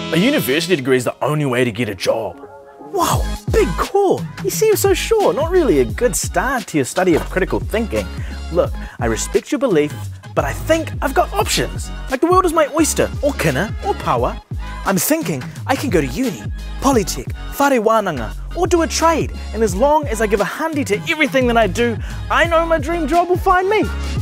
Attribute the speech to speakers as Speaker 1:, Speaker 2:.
Speaker 1: A university degree is the only way to get a job.
Speaker 2: Wow, big call. You seem so sure. Not really a good start to your study of critical thinking. Look, I respect your beliefs, but I think I've got options. Like the world is my oyster, or kina, or power. I'm thinking I can go to uni, polytech, whare wānanga, or do a trade. And as long as I give 100 to everything that I do, I know my dream job will find me.